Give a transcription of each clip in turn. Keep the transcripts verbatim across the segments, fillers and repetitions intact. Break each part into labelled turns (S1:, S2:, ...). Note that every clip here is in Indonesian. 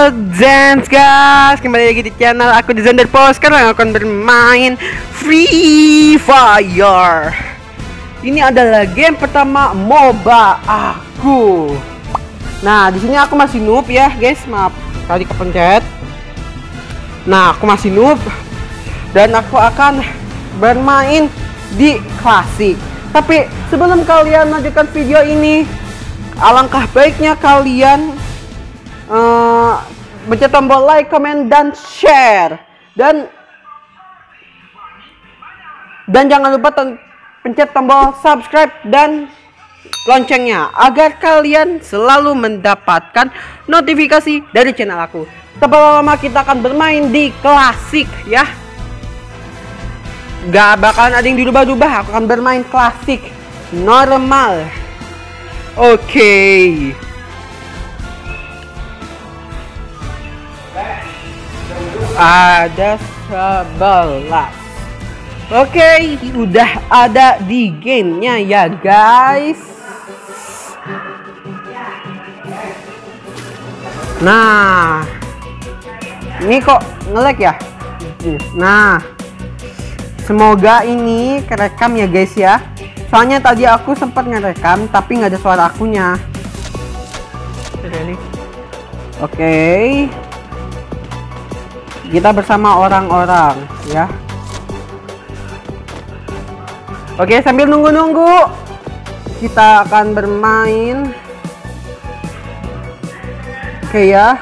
S1: Halo Zens guys, kembali lagi di channel aku di Zander Post. Sekarang aku akan bermain Free Fire. Ini adalah game pertama MOBA aku. Nah, di sini aku masih noob ya guys, maaf tadi kepencet. Nah, aku masih noob dan aku akan bermain di klasik. Tapi sebelum kalian melanjutkan video ini, alangkah baiknya kalian Uh, pencet tombol like, comment, dan share, dan dan jangan lupa pencet tombol subscribe dan loncengnya agar kalian selalu mendapatkan notifikasi dari channel aku. Tanpa lama kita akan bermain di klasik ya. Gak bakalan ada yang dirubah-rubah, aku akan bermain klasik normal. Oke. Okay. Ada sebelas. Oke, okay, udah ada di gamenya ya guys. Nah, ini kok nge-lag ya. Nah, semoga ini kerekam ya guys ya. Soalnya tadi aku sempat ngerekam tapi nggak ada suara akunya. Oke okay. Kita bersama orang-orang ya. Oke, sambil nunggu-nunggu kita akan bermain. Oke ya.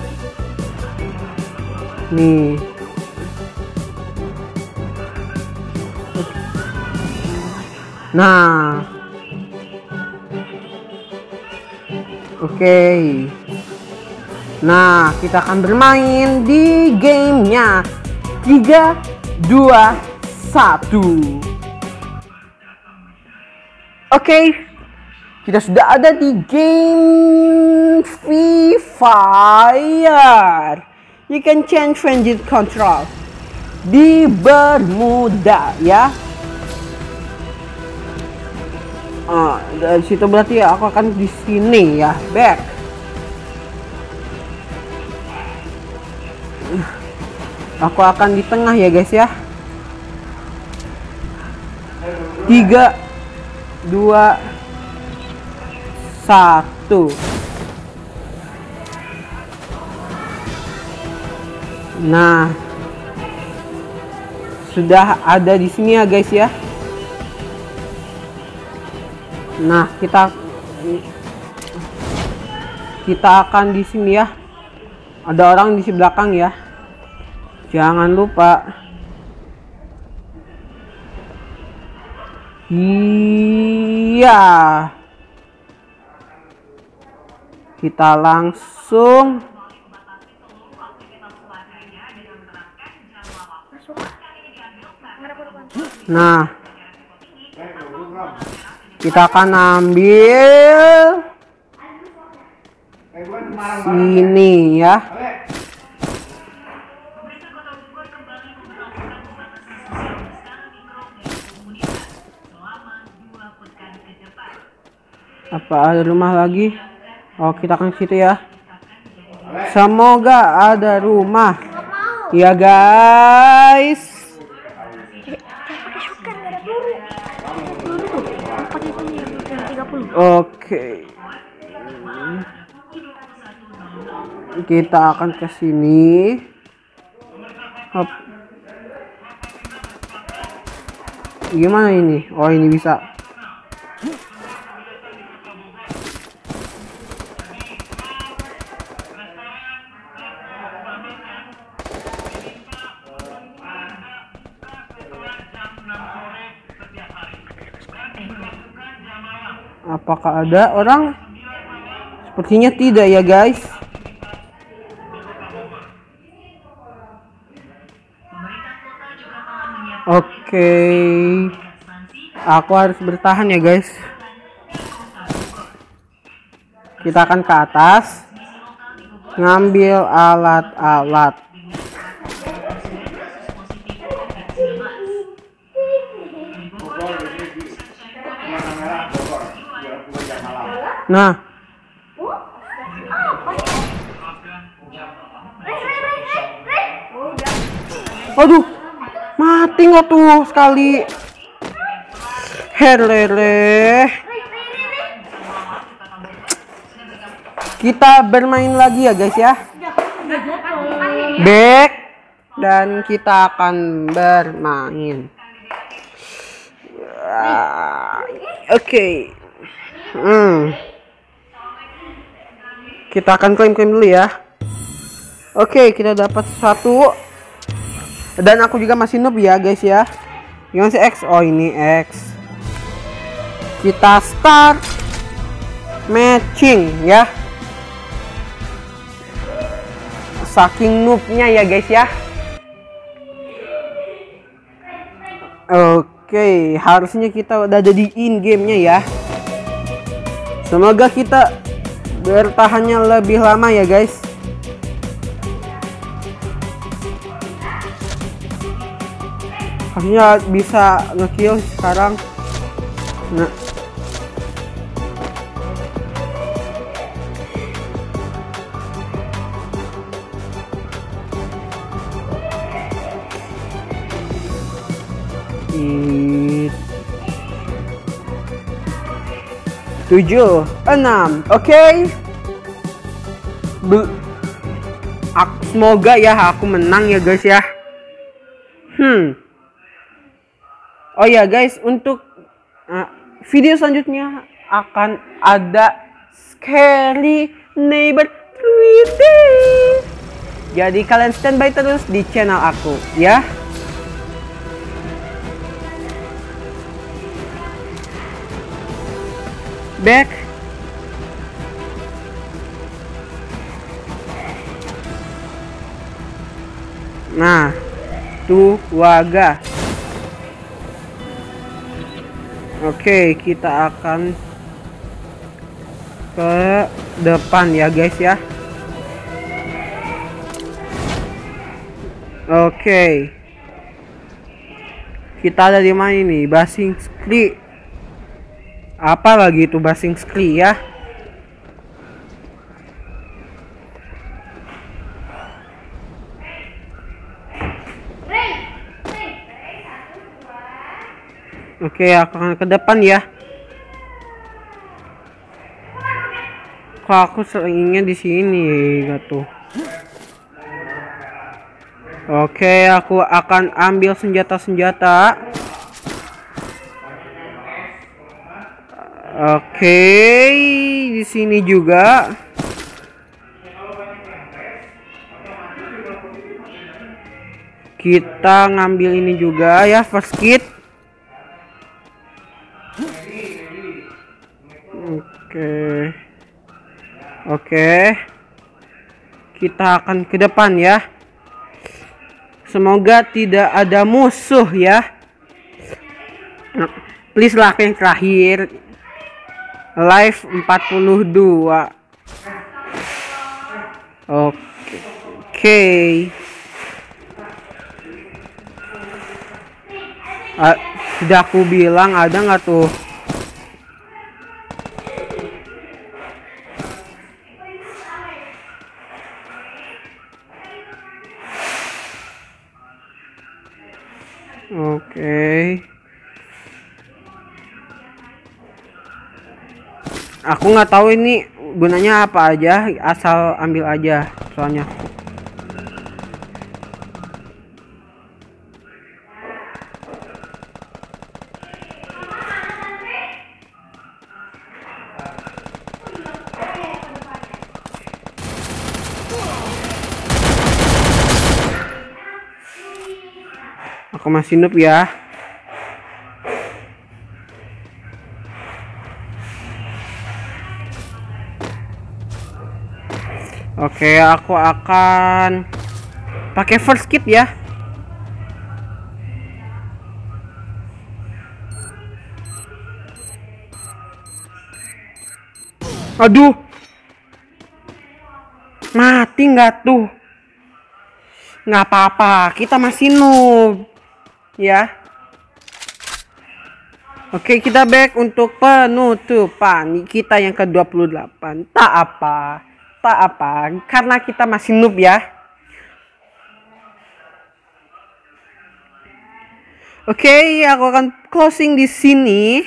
S1: Nih. Nah. Oke. Nah, kita akan bermain di gamenya. Tiga, dua, satu. Oke, kita sudah ada di game Free Fire. You can change engine control. Di Bermuda ya. Ah, dari situ berarti ya aku akan di sini ya, back. Aku akan di tengah ya guys ya. Tiga, dua, satu. Nah, sudah ada di sini ya guys ya. Nah, kita kita akan di sini ya. Ada orang di belakang ya. Jangan lupa. Iya. Kita langsung. Nah. Kita akan ambil sini ya. Apa ada rumah lagi? Oh, kita akan ke situ ya. Semoga ada rumah. Ya guys. Oke. Kita akan ke sini. Hop. Gimana ini? Oh, ini bisa. Apakah ada orang? Sepertinya tidak ya guys. Oke, aku harus bertahan ya guys. Kita akan ke atas, ngambil alat-alat. Nah, Aduh, mati nggak tuh sekali. Herlele. Kita bermain lagi ya guys ya. Back. Dan kita akan bermain. Uh, Oke. Okay. Hmm. Kita akan klaim-klaim dulu ya. Oke, okay, kita dapat satu. Dan aku juga masih noob ya guys ya. Gimana sih X? Oh ini X. Kita start matching ya. Saking noobnya ya guys ya. Oke, harusnya kita udah ada di in gamenya ya. Semoga kita bertahannya lebih lama ya guys. Harusnya bisa ngekill sekarang. Nah, tujuh enam oke okay. Semoga ya aku menang ya guys ya. Hmm Oh ya guys, untuk uh, video selanjutnya akan ada Scary Neighbor three D. Jadi kalian standby terus di channel aku ya. Back. Nah, tuh waga. Oke, kita akan ke depan ya guys ya. Oke. Kita ada di mana ini? Basingstoke. Apa lagi itu Basingstoke ya? Oke, aku akan ke depan ya. Kok aku seringnya di sini gak tuh? Oke, aku akan ambil senjata-senjata. Oke, di sini juga. Kita ngambil ini juga ya, first kit. Oke. Oke. Kita akan ke depan ya. Semoga tidak ada musuh ya. Please lah yang terakhir. Live empat puluh dua. Oke. Oke. Uh, sudah aku bilang ada nggak tuh? Oke. Okay. Aku nggak tahu ini gunanya apa aja, asal ambil aja soalnya. Aku masih noob ya. Oke, aku akan pakai first kit ya. Aduh, mati nggak tuh? Nggak apa-apa, kita masih noob ya. Oke, kita back untuk penutupan kita yang ke dua puluh delapan. Tak apa, tak apa, karena kita masih noob ya. Oke, okay, aku akan closing di sini.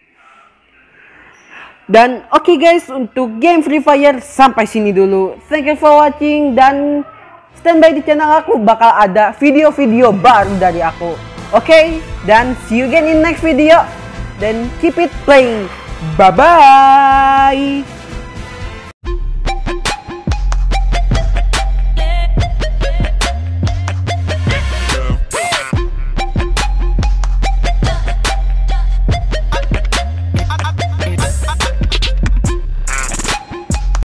S1: Dan oke okay guys, untuk game Free Fire sampai sini dulu. Thank you for watching dan standby di channel aku, bakal ada video-video baru dari aku. Oke, okay? Dan see you again in next video. Then keep it playing. Bye bye.